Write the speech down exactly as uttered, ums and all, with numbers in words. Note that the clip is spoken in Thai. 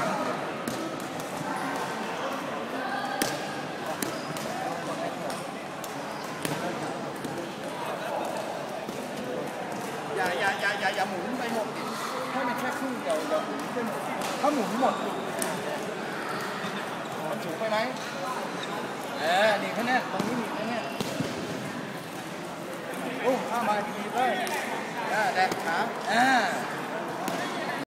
อย่าอย่าอย่าอย่าอย่าหมุนไปหมดให้มันแค่ครึ่งเดียวอย่าหมุนไปหมดถ้าหมุนหมดมันสูงไปไหมเออดีแค่นี้ตรงนี้มีแค่นี้โอ้ข้ามาดีๆเลยอ่าแดกขาอ่า